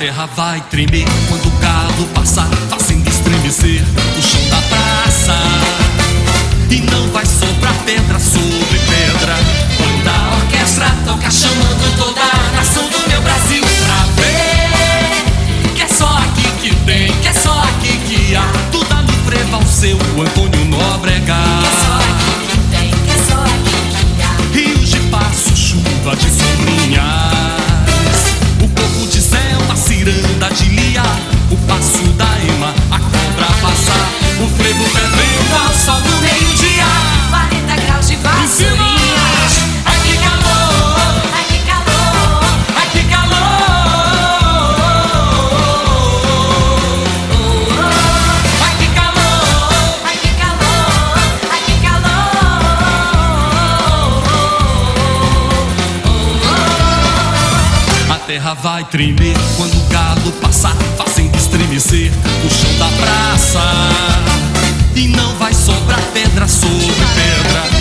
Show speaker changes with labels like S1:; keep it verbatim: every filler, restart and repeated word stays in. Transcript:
S1: terra vai tremer quando o galo passar, fazendo estremecer o chão da praça. E não vai sobrar pedra sobre pedra quando a orquestra toca, chamando toda a nação do meu Brasil pra ver que é só aqui que tem, que é só aqui que há. Tudo a no frevo ao seu Antônio Nóbrega.
S2: Que é só aqui que tem, que é só aqui que há.
S1: Rios de passo, chuva de sombrinhas, o corpo de selva, ciranda de lia, o passo da ema, a cobra passar, o frevo fervendo ao sol do meio-dia,
S2: quarenta graus de vassourinhas.
S1: Ai que calor,
S2: Ai que calor,
S1: ai que calor. Ai que calor,
S2: ai que calor, ai que calor.
S1: a terra vai tremer quando o galo passar, fazendo estremecer o chão da praça. E não vai sobrar pedra sobre pedra